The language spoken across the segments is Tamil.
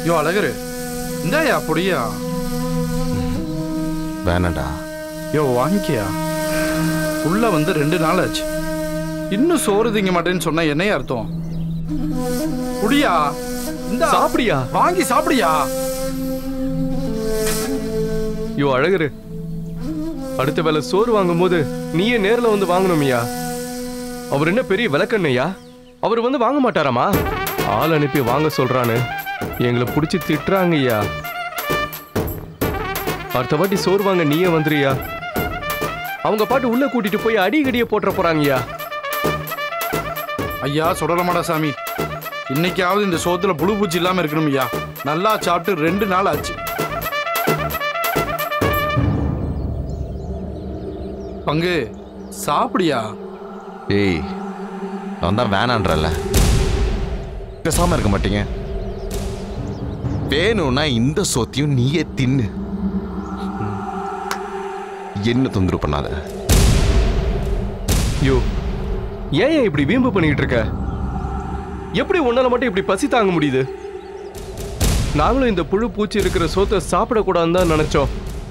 யோ அழகரு இந்தாயா பொடியா. வேணாண்டா. யோ வாங்கிக்கியா. உள்ள வந்து 2 நாள் ஆச்சு, இன்னும் சோறு திங்க மாட்டேன்னு சொன்னா என்னையா அர்த்தம்? குடியா, இந்த சாப்பிடியா, வாங்கி சாப்பிடியா. யோ அழகரு, அடுத்த வேலை சோறு வாங்கும் போது நீயே நேர்ல வந்து வாங்கணுமியா. அவர் என்ன பெரிய விளக்கண்ணையா? அவர் வந்து வாங்க மாட்டாராமா? ஆள் அனுப்பி வாங்க சொல்றான்னு எங்களை பிடிச்சி திட்டுறாங்கய்யா. அடுத்த வாட்டி சோறு வாங்க நீயே வந்துறியா? அவங்க பாட்டு உள்ள கூட்டிட்டு போய் அடிக்கடியே போட்டுற போறாங்கய்யா. ஐயா சுடலமாடா சாமி, இன்னைக்காவது இந்த சோத்துல புழு பூச்சி இல்லாம இருக்கணும் ஐயா. நல்லா சாப்பிட்டு 2 நாள் ஆச்சு. பங்கு சாப்பிடியா. ஏய், நான் தான் வேணான்றல. பேசாம இருக்க மாட்டீங்க. வேணும்னா இந்த சோத்தையும் நீயே தின்னு. என்ன தொந்தரவு பண்ணாத. யோ, ஏன் இப்படி வீம்பு பண்ணிக்கிட்டு இருக்க? எப்படி உன்னால மட்டும் இப்படி பசி தாங்க முடியுது? நாங்களும் இந்த புழு பூச்சி இருக்கிற சோத்தை சாப்பிடக்கூடாதுன்னு தான் நினைச்சோம்.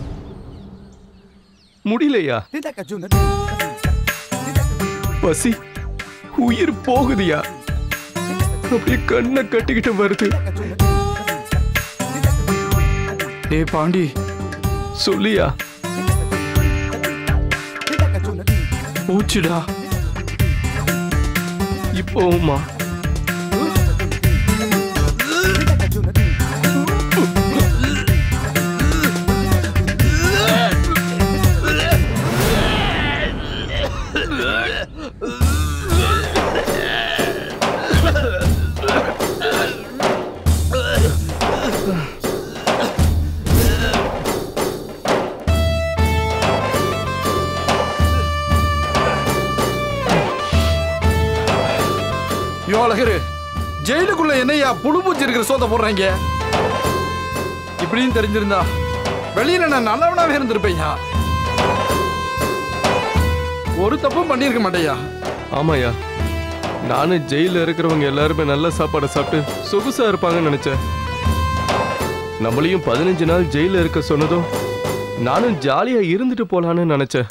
முடியலையா? பசி உயிர் போகுதியா, அப்படியே கண்ணை கட்டிக்கிட்டு வருது. டேய் பாண்டி, சொல்லியா? பூச்சிடா. இப்போமா யோ அழகரு, ஜெயிலுக்குள்ள என்னையா புழு பூச்சி இருக்கிற சோத்தை போடுறாங்க? இப்படின்னு தெரிஞ்சிருந்தா வெளியில நான் நல்லவனாவே இருந்திருப்பேயா. ஒரு தப்பும் பண்ணிருக்க மாட்டேயா. ஆமாயா, நானும் ஜெயில இருக்கிறவங்க எல்லாருமே நல்ல சாப்பாடை சாப்பிட்டு சொகுசா இருப்பாங்கன்னு நினைச்சேன். நம்மளையும் 15 நாள் ஜெயில இருக்க சொன்னதும் நானும் ஜாலியா இருந்துட்டு போலான்னு நினைச்சேன்.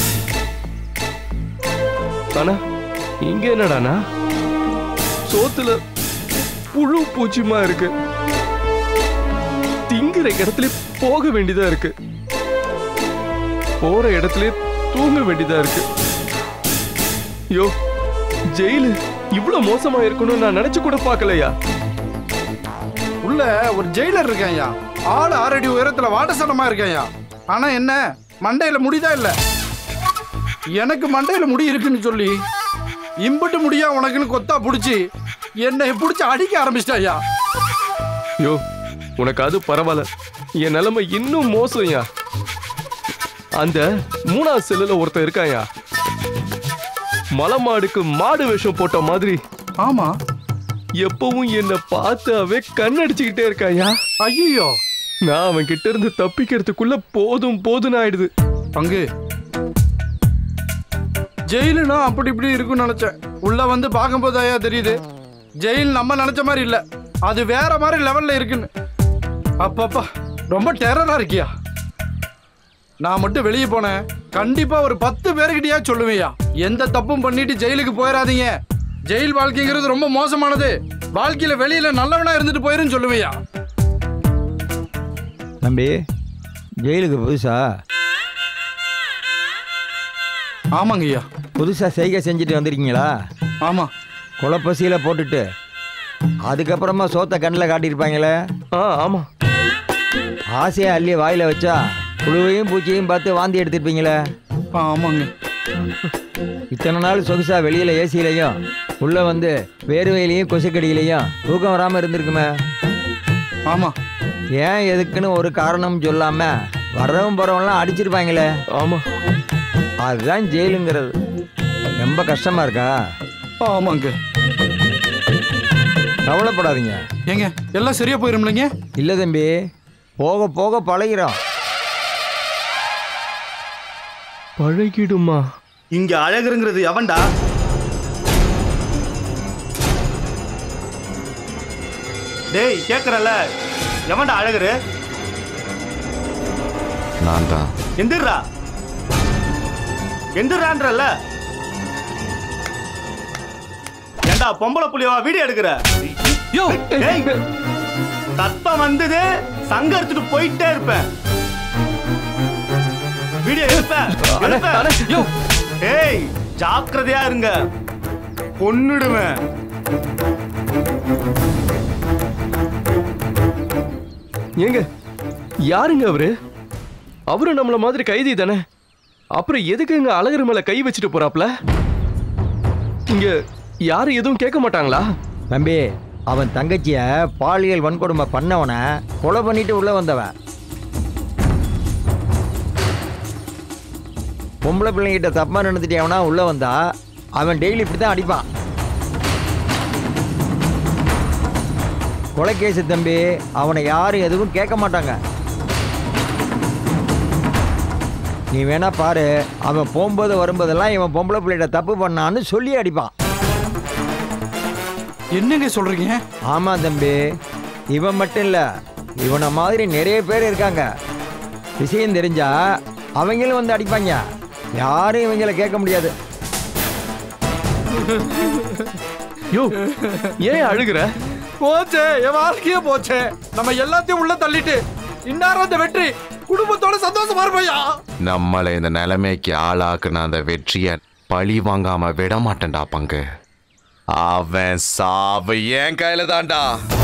ஆனா இங்க என்னடானா சோத்துல புழு பூச்சிமா இருக்கு. திங்கிற இடத்துல போக வேண்டியதா இருக்கு, போற இடத்துல தூங்க வேண்டியதா இருக்கு. யோ, ஜெயிலு இவ்வளவு மோசமா இருக்கணும் நான் நினைச்சு கூட பார்க்கலையா. உள்ள ஒரு ஜெயிலர் இருக்காயா, ஆள் 6 அடி உயரத்துல வாட்டசனமா இருக்காயா. ஆனா என்ன மண்டையில முடிதா இல்ல. எனக்கு மண்டையில முடி இருக்குன்னு சொல்லி இம்பட்டு முடியா உனக்குன்னு கொத்தா புடிச்சு என்னை பிடிச்சி அடிக்க ஆரம்பிச்சிட்டாயா. யோ, உனக்கு அது பரவாயில்ல, என் நிலைமை இன்னும் மோசம்யா. அந்த 3ஆவது செல்லுல ஒருத்தன் இருக்காயா, மலை மாடுக்கு மாடு வேஷம் போட்ட மாதிரி. ஆமா, எப்பவும் என்ன பார்த்தாவே கண்ணடிச்சுக்கிட்டே இருக்காயா. ஐயோ, நான் அவன் கிட்ட இருந்து தப்பிக்கிறதுக்குள்ள போதும் போதுன்னு ஆயிடுது. பங்கு ஜெயிலுனா அப்படி இப்படி இருக்குன்னு நினைச்சேன். உள்ள வந்து பார்க்கும்போதாயா தெரியுது, ஜெயில் நம்ம நினைச்ச மாதிரி இல்ல, அது வேற மாதிரி லெவல்ல இருக்குன்னு. அப்பப்பா ரொம்ப டெரரா இருக்கியா. நான் மட்டும் வெளியே போனேன், கண்டிப்பா ஒரு 10 பேருக்கிட்டயா சொல்லுவேயா, எந்த தப்பும் பண்ணிட்டு ஜெயிலுக்கு போயிடாதீங்க, ஜெயில் வாழ்க்கைங்கிறது ரொம்ப மோசமானது, வாழ்க்கையில வெளியில நல்லவனா இருந்துட்டு போயிருன்னு சொல்லுவேயா. தம்பி, ஜெயிலுக்கு புதுசா? ஆமாங்க ஐயா. புதுசா செய்கை செஞ்சுட்டு வந்திருக்கீங்களா? ஆமா. குளப்பசியில போட்டுட்டு அதுக்கப்புறமா சோத்தை கண்ணில் காட்டியிருப்பாங்களே. ஆமா. ஆசையை அள்ளி வாயில வச்சா புழுவையும் பூச்சியையும் பார்த்து வாந்தி எடுத்துருப்பீங்களே. ஆமாங்க. இத்தனை நாள் சொகுசா வெளியில ஏசியிலையும் உள்ள வந்து வேர்வையிலையும் கொசுக்கடியிலையும் தூக்கம் வராமல் இருந்திருக்குமே. ஆமா. ஏன் எதுக்குன்னு ஒரு காரணம் சொல்லாம வரவும் போறவங்களாம் அடிச்சிருப்பாங்களே. ஆமா. அதுதான் ஜெயிலுங்கிறது. ரொம்ப கஷ்டமா இருக்கா? ஆமாங்க. கவலைப்படாதீங்க ஏங்க, எல்லாம் சரியா போயிரும் இல்லைங்க? இல்ல தம்பி, போக போக பழகிறோம். பழகிடுமா? இங்க அழகுங்கிறது எவன்டா? டேய் கேக்குறல, எவன்டா அழகரு? நான் தான். எந்திரா எந்திரான்றல்ல. ஏண்டா பொம்பளை புள்ளியவா வீடியோ எடுக்கிற? தப்பம் வந்தது சங்க எடுத்துட்டு போயிட்டே இருப்பேன். வீடியோ எடுப்பேன். ஏய் ஜாக்கிரதையா இருங்க, கொன்னுடுவேன். ஏங்க யாருங்க அவரு? அவரு நம்மள மாதிரி கைதி தானே. அப்புறம் எதுக்குங்க அழகர் மேல கை வச்சுட்டு போறாப்ல? இங்க யாரும் எதுவும் கேட்க மாட்டாங்களா? தம்பி, அவன் தங்கச்சிய பாலியல் வன்கொடுமை பண்ணவனை கொலை பண்ணிட்டு உள்ள வந்தவன். பொம்பளை பிள்ளைங்கிட்ட தப்பா நடந்துட்டு அவனா உள்ள வந்தா அவன் டெய்லி இப்படித்தான் அடிப்பான். கொலைகேசு தம்பி, அவனை யாரும் எதுவும் கேட்க மாட்டாங்க. நீ வேணா பாரு, அவன் போகும்போது வரும்போதெல்லாம் இவன் பொம்பளை பிள்ளைகிட்ட தப்பு பண்ணான்னு சொல்லி அடிப்பான். என்னங்க சொல்றீங்க? ஆமா தம்பி, இவன் மட்டும் இல்ல, இவனை மாதிரி நிறைய பேர் இருக்காங்க. விஷயம் தெரிஞ்சா அவங்களும் வந்து அடிப்பாங்க. யாரும் இவங்களை கேட்க முடியாது. யோ ஏன் அழுகுற? போச்சே, என் வாழ்க்கையே போச்சே. நம்ம எல்லாத்தையும் உள்ள தள்ளிட்டு இன்னார அந்த வெற்றி குடும்பத்தோட சந்தோஷமா இருப்பையா. நம்மளை இந்த நிலைமைக்கு ஆளாக்குன அந்த வெற்றியை பழி வாங்காம விட மாட்டேன்டா பங்கு. அவன் சாவு என் கையில தான்டா.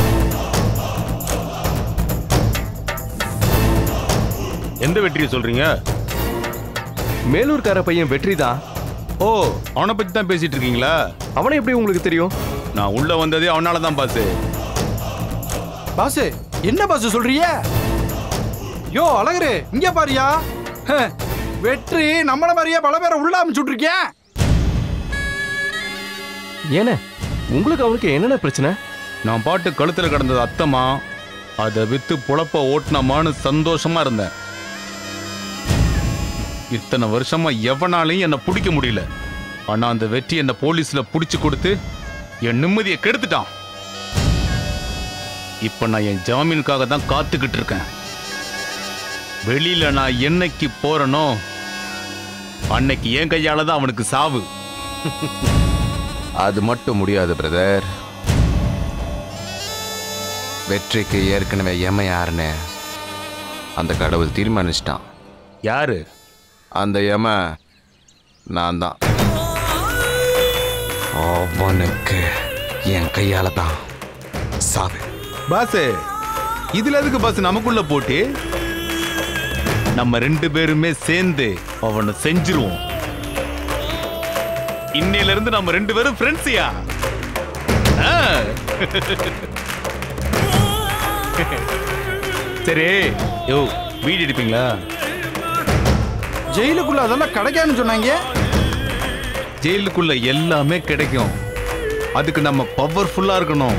எந்த வெற்றியை சொல்றீங்க? மேலூர்கார பையன் வெற்றி தான். ஓ, அவனை பத்தி தான் பேசிட்டு இருக்கீங்களா? அவனை எப்படி உங்களுக்கு தெரியும்? நான் உள்ள வந்ததே அவனால தான் பாசு. பாசு, என்ன பாசு சொல்றிய? யோ அழகரு, இங்க பாரியா. வெற்றி நம்மள மாதிரியே பல பேரை உள்ள அமுச்சுட்டு இருக்கேன். ஏன உங்களுக்கு அவனுக்கு என்னென்ன பிரச்சனை? நான் பாட்டு கழுத்துல கிடந்தது அத்தமா, அதை வித்து புழப்ப ஓட்டினமான்னு சந்தோஷமா இருந்தேன். இத்தனை வருஷமா எவனாலையும் என்னை பிடிக்க முடியல. ஆனா அந்த வெற்றி என்னை போலீஸ்ல பிடிச்சு கொடுத்து என் நிம்மதியை கெடுத்துட்டான். இப்ப நான் என் ஜாமீனுக்காக தான் காத்துக்கிட்டு இருக்கேன். வெளியில நான் என்னைக்கு போறனோ அன்னைக்கு என் கையால தான் அவனுக்கு சாவு. அது மட்டும் முடியாது பிரதர். வெற்றிக்கு ஏற்கனவே எம யாருன்னு அந்த கடவுள் தீர்மானிச்சிட்டான். யாரு அந்த எம? நான் தான். அவனுக்கு என் கையால தான் சாவு. பாஸ், இதுல எதுக்கு பாஸ் நமக்குள்ள போட்டு? நம்ம ரெண்டு பேருமே சேர்ந்து அவனை செஞ்சிருவோம். இன்னையில இருந்து நம்ம ரெண்டு பேரும் ஃப்ரெண்ட்ஸியா? சரி, யோ வீடு எடுப்பீங்களா? ஜெயிலுக்குள்ள அதெல்லாம் கிடைக்கான்னு சொன்னாங்க. ஜெயிலுக்குள்ள எல்லாமே கிடைக்கும். அதுக்கு நம்ம பவர்ஃபுல்லா இருக்கணும்.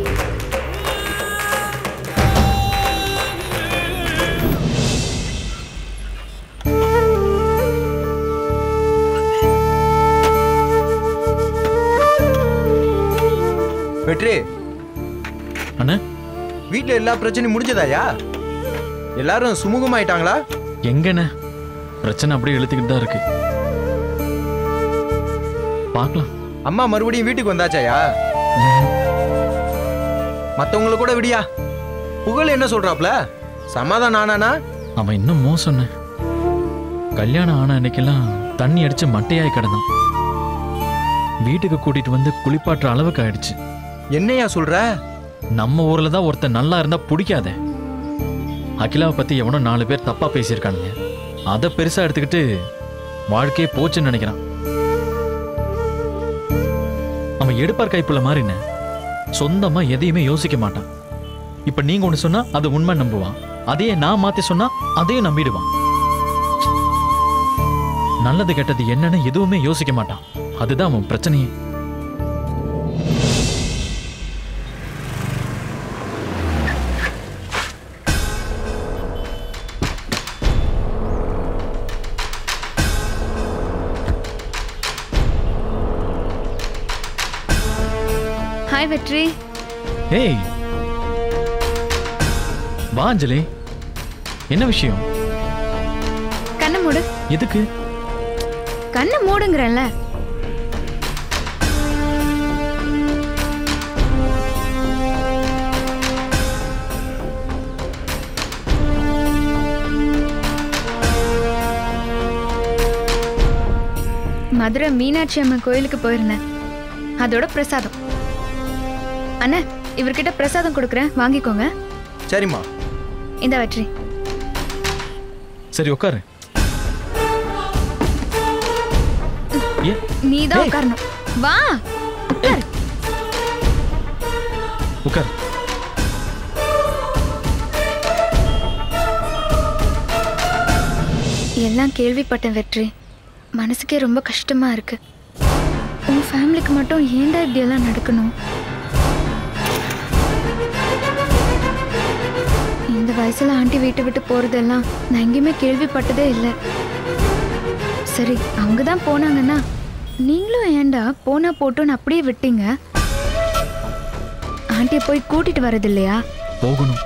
வெற்றி அண்ணா, வீட்டில் எல்லா பிரச்சனையும் முடிஞ்சதாயா? எல்லாரும் சுமூகமாயிட்டாங்களா? எங்கண்ணே, பிரச்சனை அப்படியே இழுத்துக்கிட்டு தான் இருக்கு. பார்க்கலாம். அம்மா மறுபடியும் வீட்டுக்கு வந்தாச்சாயா? மற்றவங்களை கூட விடியா. புகழ் என்ன சொல்றாப்ல? சமாதானம் ஆனானா? அவன் இன்னும் மோசம்ண்ணே. கல்யாணம் ஆன அன்னைக்கெல்லாம் தண்ணி அடிச்சு மட்டையாய் கிடந்தான். வீட்டுக்கு கூட்டிட்டு வந்து குளிப்பாட்டுற அளவுக்கு ஆயிடுச்சு. என்னையா சொல்ற? நம்ம ஊர்ல தான் ஒருத்தன் நல்லா இருந்தா பிடிக்காத. அகிலாவை பத்தி எவனோ 4 பேர் தப்பா பேசியிருக்கானுங்க. அதை பெருசா எடுத்துக்கிட்டு வாழ்க்கையே போச்சுன்னு நினைக்கிறான். அவன் எடுப்பார் கைப்புள்ள மாதிரின்னு சொந்தமா எதையுமே யோசிக்க மாட்டான். இப்ப நீங்க ஒண்ணு சொன்னா அது உண்மை நம்புவான். அதையே நான் மாத்தி சொன்னா அதையும் நம்பிடுவான். நல்லது கெட்டது என்னன்னு எதுவுமே யோசிக்க மாட்டான். அதுதான் அவன் பிரச்சனையே. ஹாய் வெற்றி. ஏய், வா அஞ்சலி, என்ன விஷயம்? கண்ணை மூடு. எதுக்கு? கண்ணை மூடுங்கறல்ல. மதுரை மீனாட்சி அம்மன் கோயிலுக்கு போயிருந்தேன். அதோட பிரசாதம். அண்ணா, இவர்கிட்ட பிரசாதம் கொடுக்குறேன், வாங்கிக்கோங்க. சரிம்மா. இந்த வெற்றி. சரி உட்காரு. நீதான் உட்காரணும். வா உட்காரு. உட்காரு. எல்லாம் கேள்விப்பட்டேன் வெற்றி. மனசுக்கே ரொம்ப கஷ்டமா இருக்கு. உன் ஃபேமிலிக்கு மட்டும் ஏன்டா இப்படி எல்லாம் நடக்கணும்? இந்த வயசுல ஆண்டி வீட்டை விட்டு போறதெல்லாம் நான் எங்கேயுமே கேள்விப்பட்டதே இல்லை. சரி, அவங்க தான் போனாங்கன்னா நீங்களும் ஏன்டா போனா போட்டோன்னு அப்படியே விட்டீங்க? ஆண்டியை போய் கூட்டிட்டு வரது இல்லையா? போகணும்.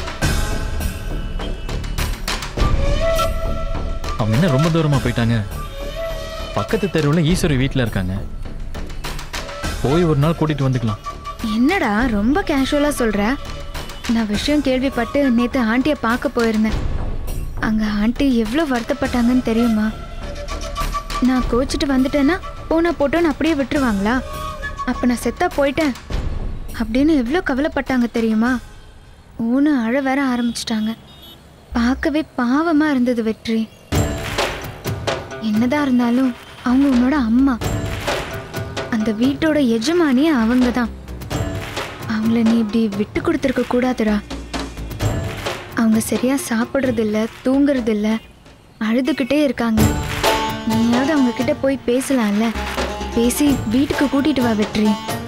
அவங்க என்ன ரொம்ப தூரமா போயிட்டாங்க? பக்கத்து தெருவில் ஈஸ்வரி வீட்டில் இருக்காங்க. போய் ஒரு நாள் கூட்டிட்டு வந்துக்கலாம். என்னடா ரொம்ப கேஷுவலா சொல்ற? நான் விஷயம் கேள்விப்பட்டு நேத்து ஆண்டியை பார்க்க போயிருந்தேன். அங்க ஆண்டி எவ்வளோ வருத்தப்பட்டாங்கன்னு தெரியுமா? நான் கோச்சிட்டு வந்துட்டேன்னா போனா போட்டோன்னு அப்படியே விட்டுருவாங்களா? அப்ப நான் செத்தா போயிட்டேன் அப்படின்னு எவ்வளோ கவலைப்பட்டாங்க தெரியுமா? ஊன்னு அழ வேற ஆரம்பிச்சிட்டாங்க. பார்க்கவே பாவமா இருந்தது வெற்றி. என்னதான் இருந்தாலும் அவங்க உன்னோட அம்மா. அந்த வீட்டோட எஜமானியே அவங்க தான். அவங்கள நீ இப்படி விட்டு கொடுத்துருக்க கூடாதுடா. அவங்க சரியா சாப்பிட்றது இல்லை, தூங்குறது இல்லை, அழுதுகிட்டே இருக்காங்க. நீயாவது அவங்க கிட்ட போய் பேசலாம்ல. பேசி வீட்டுக்கு கூட்டிட்டு வா வெற்றி.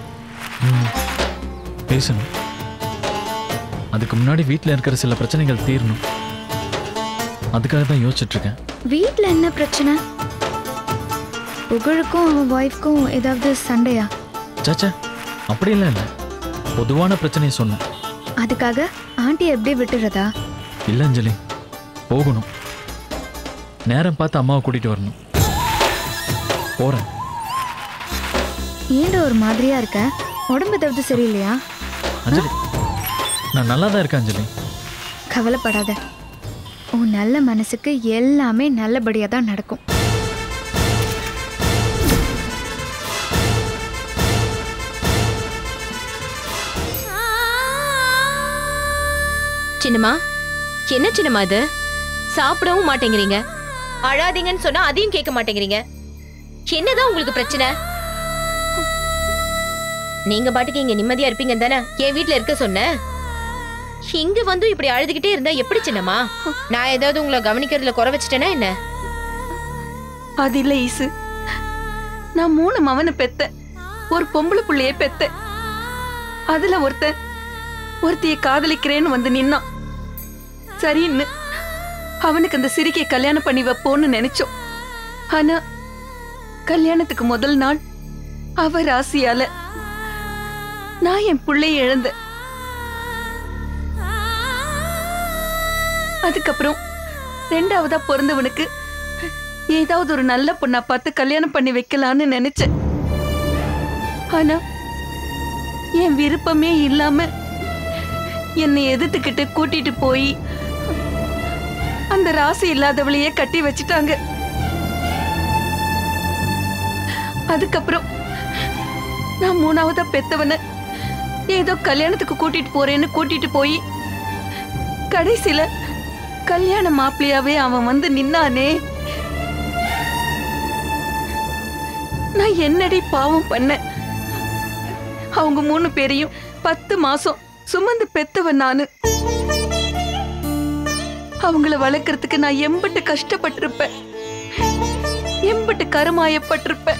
பேசணும். அதுக்கு முன்னாடி வீட்டில் இருக்கிற சில பிரச்சனைகள் தீரணும். அதுக்காக தான் யோசிச்சுட்டு இருக்கேன். வீட்ல என்ன பிரச்சனை? புகழுக்கும் அவன் ஒய்ஃப்க்கும் ஏதாவது சண்டையா? சாச்சா, அப்படியெல்லாம் இல்லை. பொதுவான பிரச்சனையை சொன்னேன். அதுக்காக ஆண்டி எப்படி விட்டுறதா? இல்லை அஞ்சலி, போகணும். நேரம் பார்த்து அம்மாவை கூட்டிட்டு வரணும். போறேன். ஏன்டா ஒரு மாதிரியா இருக்க? உடம்பு ஏதாவது சரியில்லையா? அஞ்சலி, நான் நல்லா தான் இருக்கேன் அஞ்சலி. கவலைப்படாத. உன் நல்ல மனசுக்கு எல்லாமே நல்லபடியா தான் நடக்கும். சின்னம்மா, என்ன சின்னம்மா இது? சாப்பிடவும் மாட்டேங்கிறீங்க, அழாதீங்கன்னு சொன்னா அதையும் கேட்க மாட்டேங்கிறீங்க. என்னதான் உங்களுக்கு பிரச்சனை? நீங்க பாட்டுக்கு இங்க நிம்மதியா இருப்பீங்க தானே என் வீட்டுல இருக்க சொன்ன. இங்க வந்து இப்படி அழுதுகிட்டே இருந்தா எப்படி சின்னம்மா? நான் ஏதாவது உங்களை கவனிக்கிறதுல குறை வச்சிட்டேனா என்ன? அது இல்ல ஈசு, நான் 3 மவனை பெத்த, ஒரு பொம்பளை புள்ளையே பெத்த. அதுல ஒருத்திய காதலிக்கிறேன்னு வந்து நின்னான். சரின்னு அவனுக்கு அந்த சிரிக்கை கல்யாணம் பண்ணி வைப்போன்னு நினைச்சோம். ஆனா கல்யாணத்துக்கு முதல் நாள் அவ ராசியால நான் என் பிள்ளைய இழந்தேன். அதுக்கப்புறம் 2ஆவதா பிறந்தவனுக்கு ஏதாவது ஒரு நல்ல பொண்ணா பார்த்து கல்யாணம் பண்ணி வைக்கலான்னு நினைச்சேன். ஆனா என் விருப்பமே இல்லாம என்னை எதிர்த்துக்கிட்டு கூட்டிட்டு போய் அந்த ராசி இல்லாதவளையே கட்டி வச்சிட்டாங்க. அதுக்கப்புறம் நான் 3ஆவதா பெத்தவன ஏதோ கல்யாணத்துக்கு கூட்டிட்டு போறேன்னு கூட்டிட்டு போய் கடைசியில கல்யாண மாப்பிள்ளையாவே அவன் வந்து நின்னானே. நான் என்னடி பாவம் பண்ண? அவங்க 3 பேரையும் 10 மாசம் சுமந்து பெத்தவன் நானு. அவங்கள வளர்க்கறதுக்கு நான் எம்பிட்டு கஷ்டப்பட்டிருப்பேன், எம்பிட்டு கருமாயப்பட்டிருப்பேன்.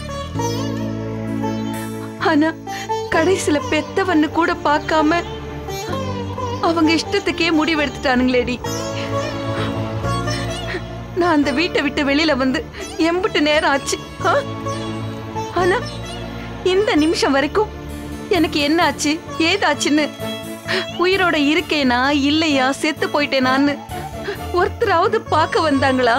ஆனா கடைசியில பெத்தவன்னு கூட பார்க்காம அவங்க இஷ்டத்துக்கே முடிவெடுத்துட்டானுங்களேடி. நான் அந்த வீட்டை விட்டு வெளியில வந்து எம்பிட்டு நேரம் ஆச்சு. ஆனா இந்த நிமிஷம் வரைக்கும் எனக்கு என்ன ஆச்சு ஏதாச்சுன்னு உயிரோட இருக்கேனா இல்லையா செத்து போயிட்டேனான்னு ஒருத்தராவது பார்க்க வந்தாங்களா?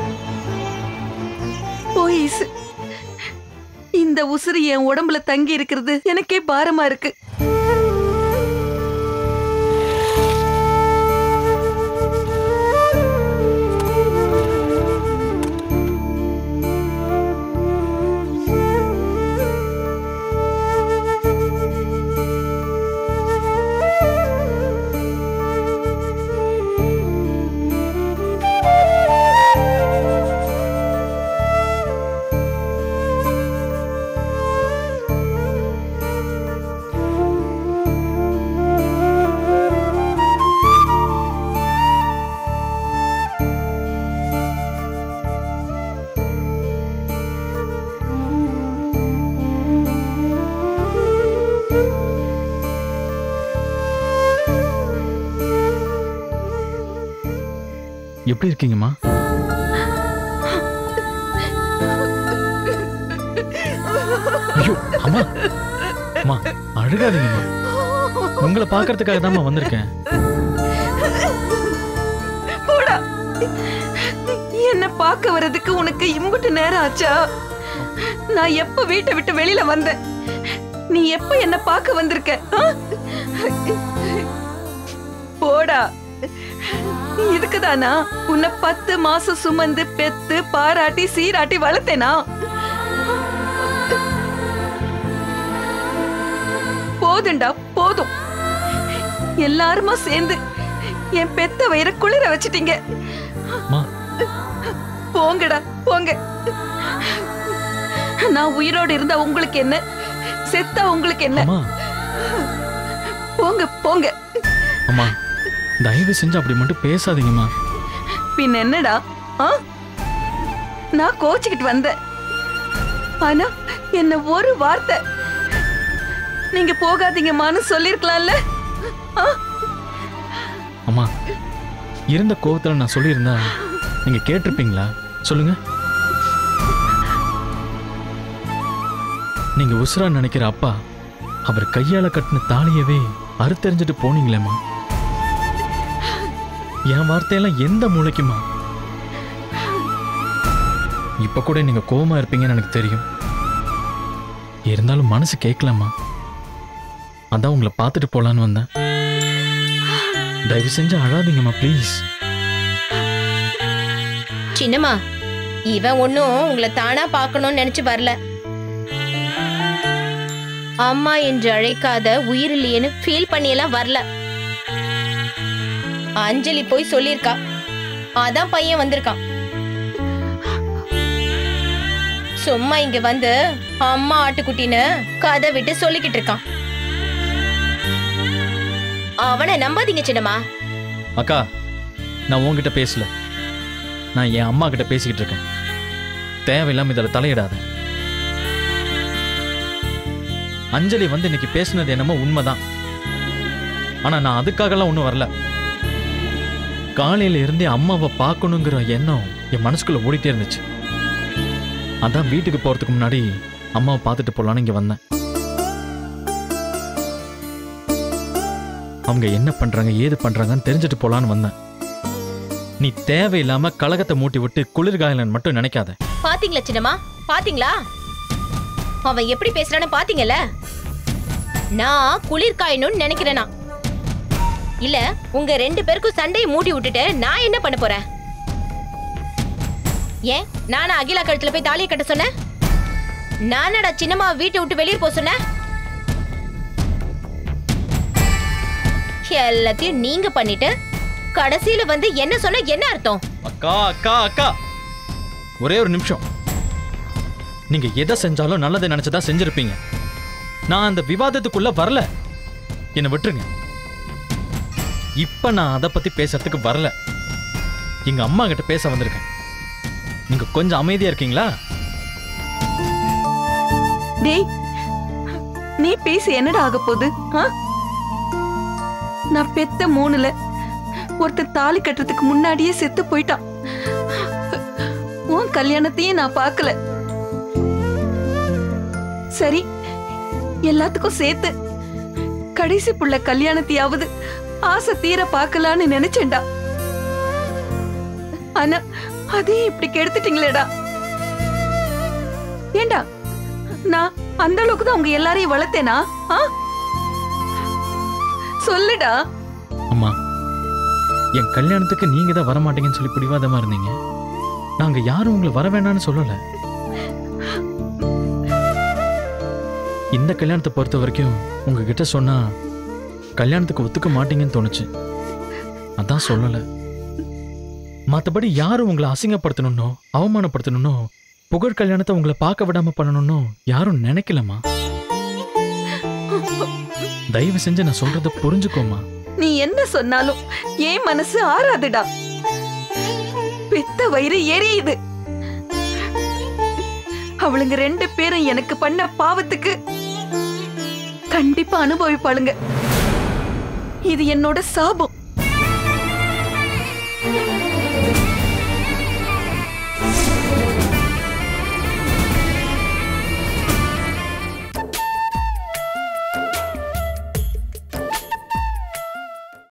போயிஸ், இந்த உசுறு என் உடம்புல தங்கி இருக்கிறது எனக்கே பாரமா இருக்கு. எப்படி இருக்கீங்கம்மா? ஐயோ அம்மா, அம்மா அழுகாதீங்கம்மா. உங்களை பார்க்கறதுக்காக தான்மா வந்திருக்கேன். போடா, என்ன பார்க்க வர்றதுக்கு உனக்கு இம்புட்டு நேரம் ஆச்சா? நான் எப்ப வீட்டை விட்டு வெளியில வந்தேன், நீ எப்ப என்ன பார்க்க வந்திருக்க? போடா. இதுக்குதானா உன்னை 10 மாசம் சுமந்து பெத்து பாராட்டி சீராட்டி வளர்த்தேனா? போதுண்டா போதும். எல்லாருமா சேர்ந்து என் பெத்த வயிற குளிர வச்சிட்டீங்க. போங்கடா போங்க. நான் உயிரோடு இருந்தா உங்களுக்கு என்ன, செத்தா உங்களுக்கு என்ன? போங்க போங்க. அம்மா தயவு செஞ்சு அப்படி மட்டும் பேசாதீங்கம்மா. பின் என்னடா, நான் கோச்சிக்கிட்டு வந்தேன். ஆனா என்ன ஒரு வார்த்தை நீங்க போகாதீங்கம்மான்னு சொல்லிருக்கலாம்ல. அம்மா இருந்த கோவத்துல நான் சொல்லியிருந்தா நீங்க கேட்டிருப்பீங்களா? சொல்லுங்க. நீங்க உசுரா நினைக்கிற அப்பா அவர் கையால கட்டின தாலியவே அறுத்தெறிஞ்சிட்டு போனீங்களேம்மா. என் வார்த்தையெல்லாம் எந்த மூளைக்குமா? இப்ப கூட நீங்க கோவமா இருப்பீங்கன்னு எனக்கு தெரியும். இருந்தாலும் மனசு கேட்கலாமா? அதான் உங்களை பார்த்துட்டு போலான்னு வந்தேன். தயவு செஞ்சு அழாதீங்கம்மா ப்ளீஸ். சின்னம்மா, இவன் ஒன்னும் உங்களை தானா பார்க்கணும்னு நினைச்சு வரல. அம்மா என்று அழைக்காத உயிர் இல்லையேன்னு ஃபீல் பண்ணியெல்லாம் வரல. அஞ்சலி போய் சொல்லிருக்கா, அதான் பையன் வந்திருக்கான். சும்மா இங்க வந்து அம்மா ஆட்டுக்குட்டின்னு கதை விட்டு சொல்லிக்கிட்டு இருக்கான். அவனை நம்பாதீங்க சின்னம்மா. அக்கா, நான் உன்கிட்ட பேசல, நான் என் அம்மா கிட்ட பேசிக்கிட்டு இருக்கேன். தேவையில்லாம இதில் தலையிடாத. அஞ்சலி வந்து இன்னைக்கு பேசினது என்னமோ உண்மைதான். ஆனா நான் அதுக்காகலாம் ஒன்றும் வரல. காலையில இருந்தே அம்மாவை பார்க்கணுங்கிற எண்ணம் என் மனசுக்குள்ள ஓடிட்டே இருந்துச்சு. அதான் வீட்டுக்கு போறதுக்கு முன்னாடி அம்மாவை பார்த்துட்டு போலான்னு இங்க வந்தேன். அவங்க என்ன பண்றாங்க ஏது பண்றாங்கன்னு தெரிஞ்சுட்டு போலான்னு வந்தேன். நீ தேவையில்லாம கலகத்தை மூட்டி விட்டு குளிர்காயலன் மட்டும் நினைக்காத. பாத்தீங்களா சின்னம்மா, பாத்தீங்களா அவன் எப்படி பேசுறான்னு பாத்தீங்கல்ல? நான் குளிர்காயணும்னு நினைக்கிறேனா இல்ல உங்க 2 பேருக்கும் சண்டையை மூட்டி விட்டுட்டு நான் என்ன பண்ண போறேன்? ஏன் நானா அகிலா கழுத்துல போய் தாலியை கட்ட சொன்னேன்? நானடா சின்னம்மா வீட்டை விட்டு வெளியே போக சொன்னேன்? எல்லாத்தையும் நீங்க பண்ணிட்டு கடைசியில வந்து என்ன சொன்ன என்ன அர்த்தம்? அக்கா அக்கா அக்கா, ஒரே ஒரு நிமிஷம். நீங்க எதை செஞ்சாலும் நல்லதை நினைச்சதா செஞ்சிருப்பீங்க. நான் அந்த விவாதத்துக்குள்ள வரல, என்ன விட்டுருங்க. இப்ப நான் அதை பத்தி பேசுறதுக்கு வரல. எங்க அம்மா கிட்ட பேச வந்திருக்கேன். நீங்க கொஞ்சம் அமைதியா இருக்கீங்களா? டேய், நீ பேசி என்னடா ஆக போகுது? நான் பெத்த 3ல ஒருத்தர் தாலி கட்டுறதுக்கு முன்னாடியே செத்து போயிட்டான். உன் கல்யாணத்தையும் நான் பார்க்கல. சரி, எல்லாத்துக்கும் சேர்த்து கடைசி புள்ள கல்யாணத்தையாவது ஆசை தீர பார்க்கலான்னு நினைச்சேன்டா. ஆனா அதையும் இப்படி கெடுத்துட்டீங்களேடா. ஏண்டா நான் அந்த அளவுக்கு தான் உங்க எல்லாரையும் வளர்த்தேனா? சொல்லுடா. அம்மா, என் கல்யாணத்துக்கு நீங்க தான் வரமாட்டீங்கன்னு சொல்லி பிடிவாதமா இருந்தீங்க. நாங்க யாரும் உங்களை வர வேண்டாம்னு சொல்லல. இந்த கல்யாணத்தை பொறுத்த வரைக்கும் உங்ககிட்ட சொன்னா கல்யாணத்துக்கு ஒத்துக்க மாட்டீங்கன்னு தோணுச்சு, அதான் சொல்லல. மற்றபடி யாரும் உங்களை அசிங்கப்படுத்தணும்னோ அவமானப்படுத்தணும்னோ புகழ் கல்யாணத்தை உங்களை பார்க்க விடாம பண்ணணும்னோ யாரும் நினைக்கலமா. தயவு செஞ்சு நான் சொல்றத புரிஞ்சுக்கோமா. நீ என்ன சொன்னாலும் ஏன் மனசு ஆறாதுடா. பெத்த வயிறு எரியுது. அவளுங்க 2 பேரும் எனக்கு பண்ண பாவத்துக்கு கண்டிப்பா அனுபவிப்பாளுங்க. இது என்னோட சாபம்.